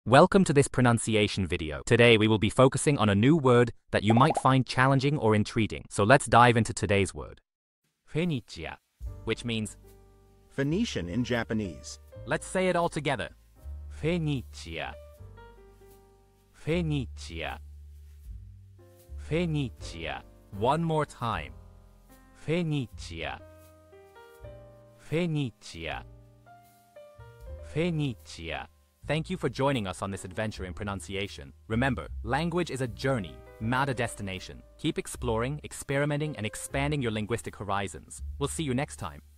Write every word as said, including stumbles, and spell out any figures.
Welcome to this pronunciation video. Today we will be focusing on a new word that you might find challenging or intriguing. So let's dive into today's word. Fenichia, which means Phoenician in Japanese. Let's say it all together. Fenichia. Fenichia. Fenichia. One more time. Fenichia. Fenichia. Fenichia. Thank you for joining us on this adventure in pronunciation. Remember, language is a journey, not a destination. Keep exploring, experimenting, and expanding your linguistic horizons. We'll see you next time.